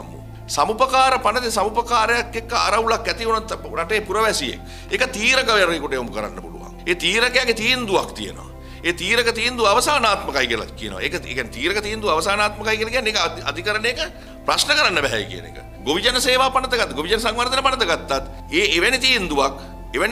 සමුපකාර පනතේ සමුපකාරයක් එක්ක අරවුලක් ඇති වුණොත් රටේ පුරවැසියෙක් ඒක තීරකවරයෙකුට යොමු කරන්න පුළුවන්. ඒ තීරකයාගේ තීන්දුවක් තියෙනවා. ඒ තීරක තීන්දුව අවසානාත්මකයි කියලා කියනවා. ඒක කියන්නේ තීරක තීන්දුව අවසානාත්මකයි කියලා කියන්නේ ඒක අධිකරණයක ප්‍රශ්න කරන්න බෑ කියන එක. ගොවිජන සේවා පනත ගත්ත, ගොවිජන සංවර්ධන පනත ගත්තත් ඒ එවැනි තීන්දුවක් එවැනි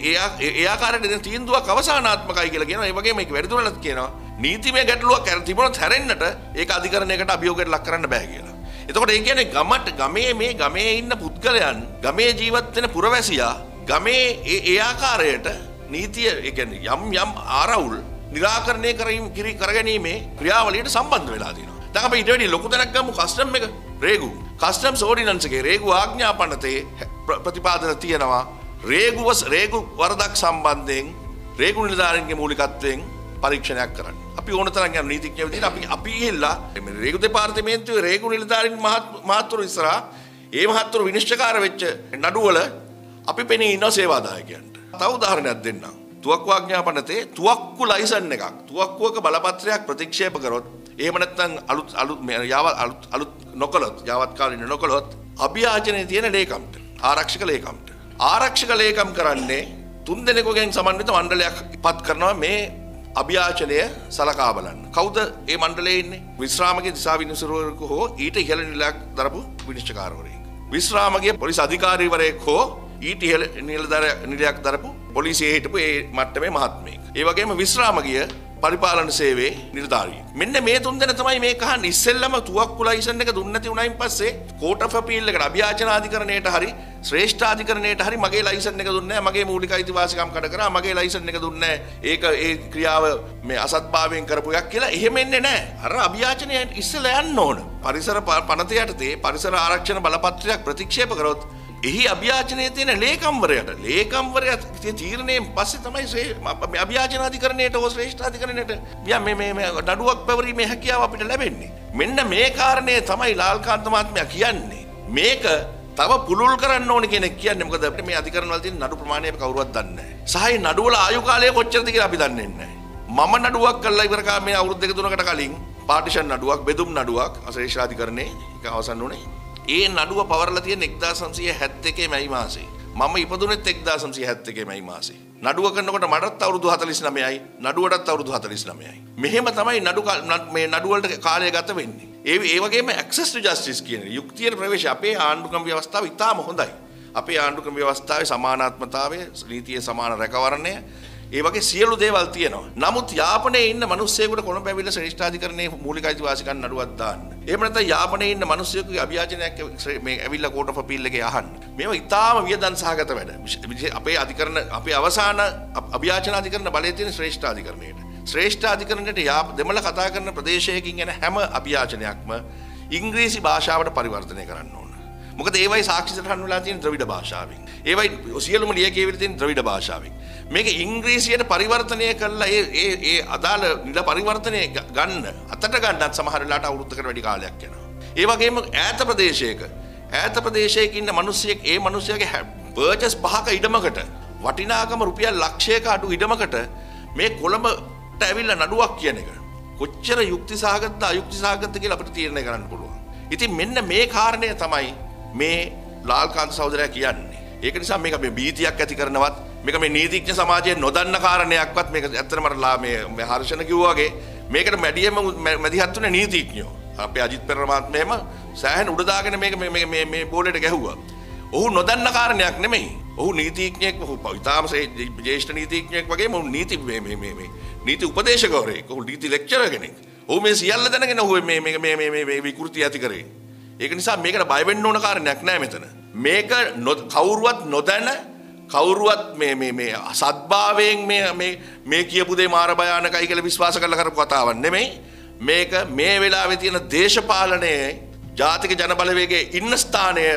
ඒ ආකාරයට තීන්දුවක් අවසානාත්මකයි කියලා කියනවා. ඒ වගේම මේක වැඩිදුරටත් කියනවා නීතිමය ගැටලුවක් තිබුණොත් හැරෙන්නට ඒක අධිකරණයකට අභියෝගයට ලක් කරන්න බෑ කියලා. එතකොට ඒ කියන්නේ ගමට ගමේ මේ ගමේ ඉන්න පුද්ගලයන් ගමේ ජීවත් වෙන පුරවැසියා ගමේ ඒ ඒ ආකාරයට නීතිය ඒ කියන්නේ යම් යම් ආරවුල් නිරාකරණය කිරීම කරගැනීමේ ක්‍රියාවලියට සම්බන්ධ වෙලා තියෙනවා. දැන් අපි ඊට වැඩි ලොකු තැනක් ගමු කස්ටම් එක රේගු. කස්ටම්ස් ඕඩිනන්ස් එකේ රේගු ආඥා පනතේ ප්‍රතිපාදන තියෙනවා. රේගු රේගු වරදක් සම්බන්ධයෙන් රේගු නිලධාරීන්ගේ මූලිකත්වයෙන් පරීක්ෂණයක් කරන්න. අපි ඕන තරම් යන නීතිඥයෝ විදිහට අපි අපි ඉල්ලා මේ රේගු දෙපාර්තමේන්තුවේ රේගු නිලධාරීන් මහත්තුරු ඉස්සරහා ඒ මහත්තුරු විනිශ්චයකාර වෙච්ච නඩුවල අපි පෙනී ඉන්න සේවාදායකයන්ට. තව උදාහරණයක් දෙන්නම්. තුවක්කු ආඥා පනතේ තුවක්කු ලයිසන් එකක් තුවක්කුවක බලපත්‍රයක් ප්‍රතික්ෂේප කරොත් එහෙම නැත්නම් අලුත් අලුත් අලුත් අලුත් නොකළොත් යාවත් කාලින නොකළොත් අභියාචනයේ තියෙන ලේකම්ට ආරක්ෂක ලේකම්ට ආරක්ෂක ලේකම් කරන්නේ තුන් දෙනෙකුගෙන් සමන්විත මණ්ඩලයක් පත් කරනවා මේ අභියාචනය සලකා බලන්න. කවුද ඒ මණ්ඩලයේ ඉන්නේ? විශ්‍රාමගේ දිසා විනිසුරුවරයෙකු හෝ ඊට ඉහළ නිලයක් දරපු විනිශ්චයකාරවරයෙක්. විශ්‍රාමගේ පොලිස් අධිකාරීවරයෙක් හෝ ඊට ඉහළ නිලයක් දරපු පොලිසියේ හිටපු ඒ මට්ටමේ මහත්මයෙක්. ඒ වගේම විශ්‍රාමගිය පරිපාලන සේවයේ නිලධාරියෙක්. මෙන්න මේ තුන් දෙනා තමයි මේ කහන්නේ. ඉස්සෙල්ලම තුවක්කු ලයිසන් එක දුන්නේ නැති උනායින් පස්සේ කෝට් ඔෆ් අපීල් එකට අභියාචන අධිකරණයට හරි ශ්‍රේෂ්ඨ අධිකරණයට හරි මගේ ලයිසන් එක දුන්නේ නැහැ. මගේ මූලික අයිතිවාසිකම් කඩ කරා මගේ ලයිසන් එක දුන්නේ නැහැ. ඒක ඒ ක්‍රියාව මේ අසත්භාවයෙන් කරපු එකක් කියලා එහෙම එන්නේ නැහැ. අර අභියාචනය ඉස්සෙල්ලා යන්න ඕන. පරිසර පනත යටතේ පරිසර ආරක්ෂණ බලපත්‍රයක් ප්‍රතික්ෂේප කරොත් එහි අභියාචනයේ තියෙන ලේකම්වරයාට ලේකම්වරයා තීරණයෙන් පස්සේ තමයි අභියාචන අධිකරණයට හෝ ශ්‍රේෂ්ඨ අධිකරණයට මේ මේ මේ නඩුවක් පැවරීමේ හැකියාව අපිට ලැබෙන්නේ. මෙන්න මේ කාරණේ තමයි ලාල්කාන්ත මහත්මයා කියන්නේ. මේක තව පුළුල් කරන්න ඕන කෙනෙක් කියන්නේ. මොකද අපිට මේ අධිකරණ වල තියෙන නඩු ප්‍රමාණය කවුරුවත් දන්නේ නැහැ. සහයි නඩු වල ආයු කාලය කොච්චරද කියලා අපි දන්නේ නැහැ. මම නඩුවක් කළා ඉවර කා මේ අවුරුදු දෙක තුනකට කලින් පාටිෂන් නඩුවක් බෙදුම් නඩුවක් ශ්‍රේෂ්ඨ අධිකරණේ ඒක අවසන් වුණේ. ඒ නඩුව පවරලා තියෙන එක්දාස් නවසිය හැත්තෑ එකේ මැයි මාසේ. මම ඉපදුනේත් එක්දාස් නවසිය හැත්තෑ එකේ මැයි මාසේ. නඩුව කරනකොට මටත් අවුරුදු හතළිස් නවයයි, නඩුවටත් අවුරුදු හතළිස් නවයයි. මෙහෙම තමයි නඩු මේ නඩු වලට කාලය ගත වෙන්නේ. ඒ ඒ වගේම access to justice කියන යුක්තියට ප්‍රවේශය අපේ ආණ්ඩුක්‍රම ව්‍යවස්ථාව ඉතාම හොඳයි. අපේ ආණ්ඩුක්‍රම ව්‍යවස්ථාවේ සමානාත්මතාවය, නීතියේ සමාන රැකවරණය ඒ වගේ සියලු දේවල් තියෙනවා. නමුත් යාපනයේ ඉන්න මිනිස්සෙකුට කොළඹ ඇවිල්ලා ශ්‍රේෂ්ඨ අධිකරණයේ මූලික අයිතිවාසිකම් නඩුවක් දාන්න. එහෙම නැත්නම් යාපනයේ ඉන්න මිනිස්සෙකුගේ අභියාචනයක් මේ ඇවිල්ලා කෝට් ඔෆ් අපීල් එකේ අහන්න. මේවා ඉතාම වියදම් සහගත වැඩ. අපේ අධිකරණ අපේ අවසාන අභියාචන අධිකරණ බලයේ තියෙන ශ්‍රේෂ්ඨ අධිකරණයට. ශ්‍රේෂ්ඨ අධිකරණයට යා දෙමළ කතා කරන ප්‍රදේශයකින් එන හැම අභියාචනයක්ම ඉංග්‍රීසි භාෂාවට පරිවර්තනය කරන්න ඕන. මොකද ඒවයි සාක්ෂි සටහන් වෙලා තියෙන ද්‍රවිඩ භාෂාවෙන්. ඒවයි සියලුම ලියකියවිලි තියෙන ද්‍රවිඩ භාෂාවෙන්. මේක ඉංග්‍රීසියට පරිවර්තනය කරලා ඒ ඒ ඒ අදාළ නිල පරිවර්තනය ගන්න අතට ගන්නත් සමහර වෙලාවට අවුරුද්දකට වැඩි කාලයක් යනවා. ඒ වගේම ඈත ප්‍රදේශයක ඈත ප්‍රදේශයක ඉන්න මිනිස්සෙක් ඒ මිනිස්සයාගේ පර්චස් පහක ඉඩමකට වටිනාකම රුපියල් ලක්ෂයක අඩු ඉඩමකට මේ කොළඹට ඇවිල්ලා නඩුවක් කියන එක කොච්චර යුක්තිසහගතද අයුක්තිසහගතද කියලා අපිට තීරණය කරන්න පුළුවන්. ඉතින් මෙන්න මේ කාරණය තමයි මේ ලාල්කාන්ත සහෝදරයා කියන්නේ. ඒක නිසා මේක මේ බීතියක් ඇති කරනවත් මේක මේ නීතිඥ සමාජයේ නොදන්න කාරණයක්වත් මේක ඇත්තටම මේ මේ හර්ෂණ කිව්වා වගේ මේකට මැඩියෙම මැදිහත් වුණේ නීතිඥයෝ. අපේ අජිත් පෙරමාත්මයම සෑහෙන උඩ දාගෙන මේක මේ මේ මේ බෝලෙට ගැහුවා. ඔහු නොදන්න කාරණයක් නෙමෙයි. ඔහු නීතිඥයෙක් ඔහු ඉතාම ජ්‍යෙෂ්ඨ නීතිඥයෙක් වගේම ඔහු නීති මේ මේ මේ නීති උපදේශකවරයෙක්. ඔහු නීති ලෙක්චරර් කෙනෙක්. ඔහු මේ සියල්ල දැනගෙන ඔහු මේ මේ මේ මේ මේ විකෘති ඇති කරේ. ඒක නිසා මේකට බය වෙන්න ඕන කාරණයක් නෑ මෙතන. මේක කවුරුවත් නොදැන කවුරුවත් මේ මේ මේ සත්භාවයෙන් මේ මේ මේ කියපු දේ මාර භයානකයි කියලා විශ්වාස කරලා කරපු කතාවක් නෙමෙයි. මේක මේ වෙලාවේ තියෙන දේශපාලනයේ ජාතික ජනබලවේගයේ ඉන්න ස්ථානයේ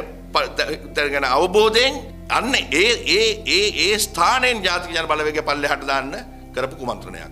ගැන අවබෝධයෙන් අන්න ඒ ඒ ඒ ඒ ස්ථානයෙන් ජාතික ජනබලවේගය පල්ලෙහාට දාන්න කරපු කුමන්ත්‍රණයක්.